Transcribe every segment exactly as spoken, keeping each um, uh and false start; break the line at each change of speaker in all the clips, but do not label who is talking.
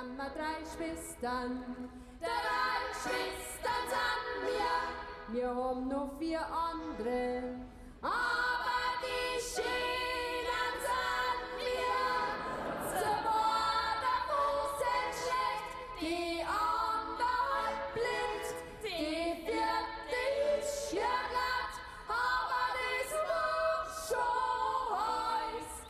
haben wir drei Schwestern, drei Schwestern sind wir, wir haben noch vier andere, aber die Schönen sind wir. Zwei davon sind schlecht, die andere blind, die vierte ist ja glatt, aber das muss schon heiß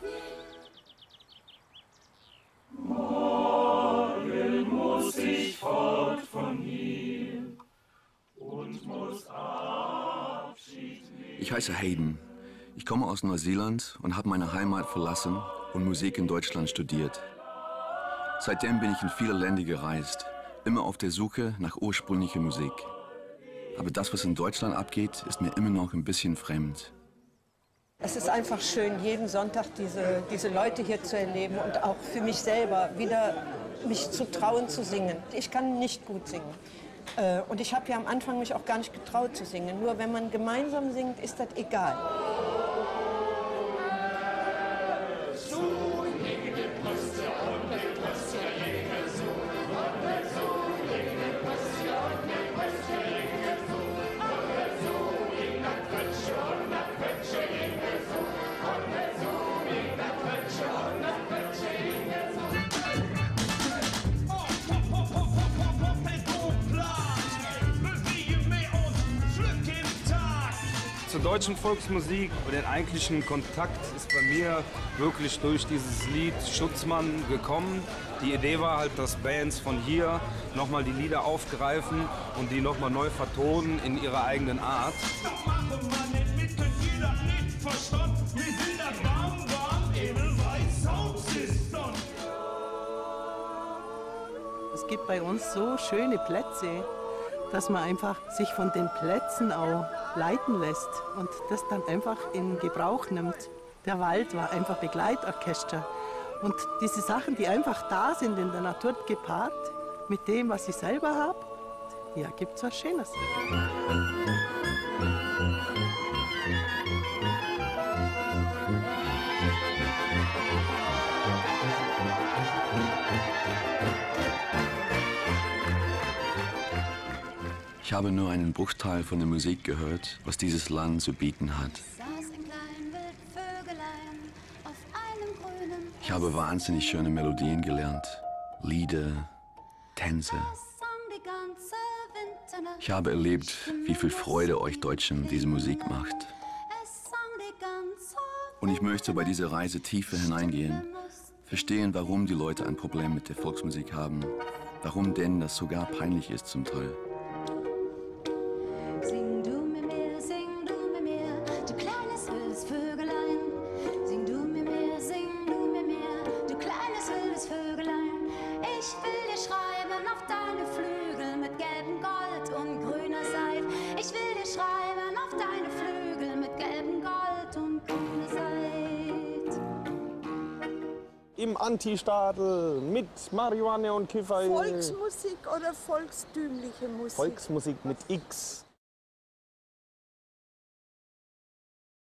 gehen.
Morgen muss ich fort von hier und muss Abschied nehmen.
Ich heiße Hayden. Ich komme aus Neuseeland und habe meine Heimat verlassen und Musik in Deutschland studiert. Seitdem bin ich in viele Länder gereist, immer auf der Suche nach ursprünglicher Musik. Aber das, was in Deutschland abgeht, ist mir immer noch ein bisschen fremd.
Es ist einfach schön, jeden Sonntag diese, diese Leute hier zu erleben und auch für mich selber wieder mich zu trauen zu singen. Ich kann nicht gut singen. Äh, und ich habe ja am Anfang mich auch gar nicht getraut zu singen. Nur wenn man gemeinsam singt, ist das egal.
Zur deutschen Volksmusik, den eigentlichen Kontakt ist bei mir wirklich durch dieses Lied Schutzmann gekommen. Die Idee war halt, dass Bands von hier nochmal die Lieder aufgreifen und die nochmal neu vertonen in ihrer eigenen Art.
Es gibt bei uns so schöne Plätze, dass man einfach sich von den Plätzen auch leiten lässt und das dann einfach in Gebrauch nimmt. Der Wald war einfach Begleitorchester. Und diese Sachen, die einfach da sind in der Natur gepaart mit dem, was ich selber habe, ja, gibt's was Schönes.
Ich habe nur einen Bruchteil von der Musik gehört, was dieses Land zu bieten hat. Ich habe wahnsinnig schöne Melodien gelernt, Lieder, Tänze. Ich habe erlebt, wie viel Freude euch Deutschen diese Musik macht. Und ich möchte bei dieser Reise tiefer hineingehen, verstehen, warum die Leute ein Problem mit der Volksmusik haben, warum denen das sogar peinlich ist zum Teil.
Im Antistadel mit Marihuana und Kiffer.
Volksmusik oder volkstümliche Musik?
Volksmusik mit X.